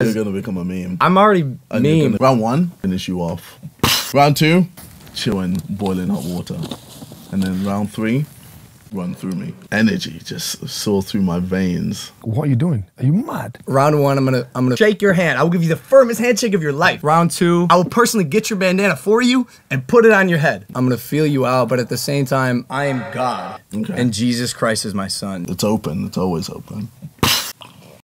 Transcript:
You're gonna become a meme. I'm already meme. Round 1, finish you off. Round 2, chilling, boiling hot water. And then round 3, run through me. Energy just soar through my veins. What are you doing? Are you mad? Round 1, I'm gonna shake your hand. I will give you the firmest handshake of your life. Round 2, I will personally get your bandana for you and put it on your head. I'm gonna feel you out, but at the same time, I am God. Okay. And Jesus Christ is my son. It's open. It's always open.